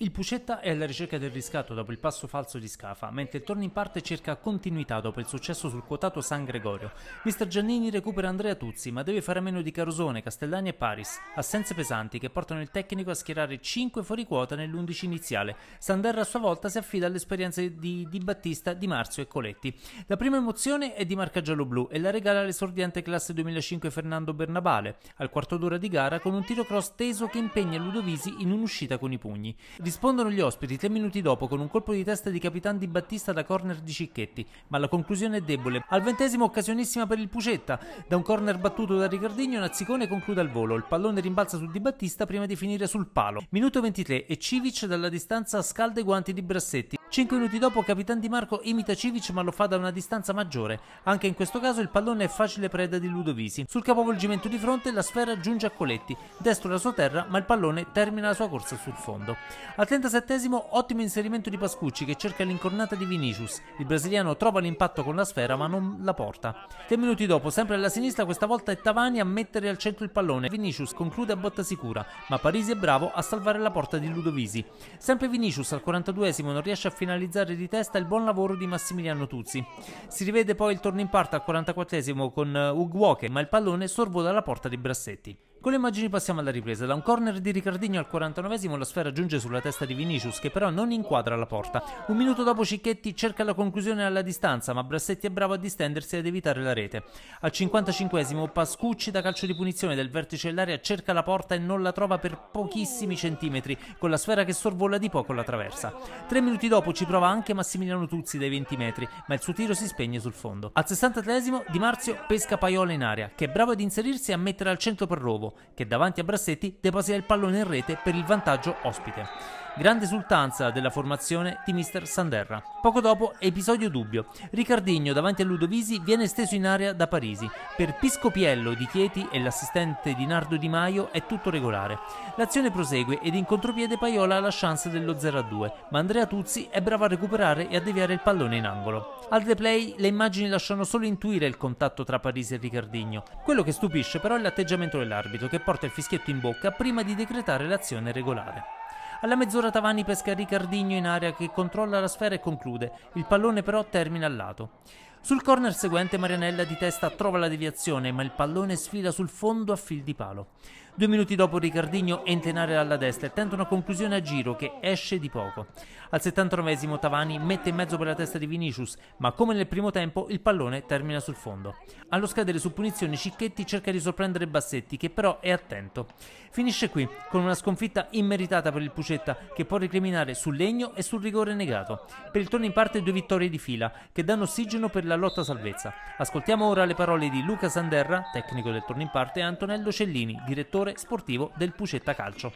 Il Pucetta è alla ricerca del riscatto dopo il passo falso di Scafa, mentre il Torno in Parte cerca continuità dopo il successo sul quotato San Gregorio. Mister Giannini recupera Andrea Tuzzi, ma deve fare a meno di Carosone, Castellani e Paris. Assenze pesanti che portano il tecnico a schierare 5 fuori quota nell'11 iniziale. Sanderra a sua volta si affida alle esperienze di Di Battista, Di Marzio e Coletti. La prima emozione è di marca gialloblu e la regala l'esordiente classe 2005 Fernando Bernabale, al quarto d'ora di gara con un tiro cross teso che impegna Ludovisi in un'uscita con i pugni. Rispondono gli ospiti 3 minuti dopo con un colpo di testa di Capitan Di Battista da corner di Cicchetti, ma la conclusione è debole. Al 20° occasionissima per il Pucetta, da un corner battuto da Ricardinho, Nazzicone conclude al volo, il pallone rimbalza su Di Battista prima di finire sul palo. Minuto 23 e Civic dalla distanza scalda i guanti di Brassetti. 5 minuti dopo Capitan Di Marco imita Civic ma lo fa da una distanza maggiore. Anche in questo caso il pallone è facile preda di Ludovisi. Sul capovolgimento di fronte la sfera giunge a Coletti, destro la sua terra ma il pallone termina la sua corsa sul fondo. Al 37° ottimo inserimento di Pascucci che cerca l'incornata di Vinicius. Il brasiliano trova l'impatto con la sfera ma non la porta. 3 minuti dopo, sempre alla sinistra, questa volta è Tavani a mettere al centro il pallone. Vinicius conclude a botta sicura, ma Parisi è bravo a salvare la porta di Ludovisi. Sempre Vinicius al 42° non riesce a finalizzare di testa il buon lavoro di Massimiliano Tuzzi. Si rivede poi il Torno in Parte al 44° con Ugwoke, ma il pallone sorvola la porta di Brassetti. Con le immagini passiamo alla ripresa. Da un corner di Ricardinho al 49° la sfera giunge sulla testa di Vinicius che però non inquadra la porta. Un minuto dopo Cicchetti cerca la conclusione alla distanza ma Brassetti è bravo a distendersi ed evitare la rete. Al 55° Pascucci da calcio di punizione del vertice dell'area cerca la porta e non la trova per pochissimi centimetri con la sfera che sorvola di poco la traversa. 3 minuti dopo ci prova anche Massimiliano Tuzzi dai 20 metri ma il suo tiro si spegne sul fondo. Al 63° Di Marzio pesca Paiola in area che è bravo ad inserirsi e a mettere al centro per Rovo che davanti a Brassetti deposita il pallone in rete per il vantaggio ospite. Grande esultanza della formazione di mister Sanderra. Poco dopo, episodio dubbio. Ricardinho davanti a Ludovisi viene steso in area da Parisi. Per Piscopiello di Chieti e l'assistente di Nardo Di Maio è tutto regolare. L'azione prosegue ed in contropiede Paiola ha la chance dello 0-2, ma Andrea Tuzzi è bravo a recuperare e a deviare il pallone in angolo. Al replay le immagini lasciano solo intuire il contatto tra Parisi e Ricardinho. Quello che stupisce però è l'atteggiamento dell'arbitro che porta il fischietto in bocca prima di decretare l'azione regolare. Alla mezz'ora Tavani pesca Ricardinho in area che controlla la sfera e conclude. Il pallone però termina al lato. Sul corner seguente Marianella di testa trova la deviazione ma il pallone sfila sul fondo a fil di palo. 2 minuti dopo Ricardinho entra in area dalla destra e tenta una conclusione a giro che esce di poco. Al 79° Tavani mette in mezzo per la testa di Vinicius, ma come nel primo tempo il pallone termina sul fondo. Allo scadere su punizione Cicchetti cerca di sorprendere Bassetti che però è attento. Finisce qui con una sconfitta immeritata per il Pucetta che può recriminare sul legno e sul rigore negato. Per il Torno in Parte 2 vittorie di fila che danno ossigeno per la lotta salvezza. Ascoltiamo ora le parole di Luca Sanderra, tecnico del Torno in Parte, e Antonello Cellini, direttore sportivo del Pucetta Calcio.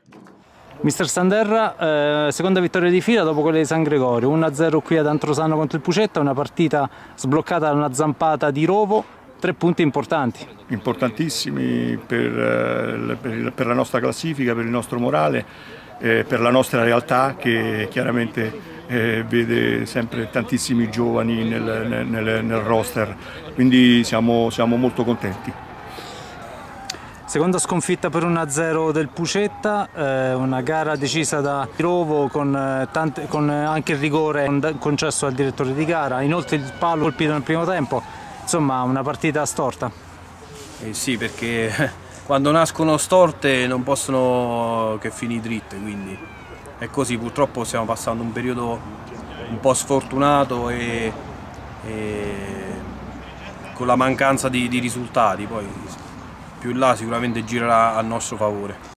Mister Sanderra, seconda vittoria di fila dopo quella di San Gregorio, 1-0 qui ad Antrosano contro il Pucetta, una partita sbloccata da una zampata di Rovo, 3 punti importanti. Importantissimi per la nostra classifica, per il nostro morale, per la nostra realtà che chiaramente vede sempre tantissimi giovani nel roster, quindi siamo molto contenti. Seconda sconfitta per 1-0 del Pucetta, una gara decisa da Rovo con anche il rigore concesso al direttore di gara, inoltre il palo colpito nel primo tempo, insomma una partita storta. Sì, perché quando nascono storte non possono che finire dritte, quindi è così. Purtroppo stiamo passando un periodo un po' sfortunato e con la mancanza di risultati, poi più in là sicuramente girerà a nostro favore.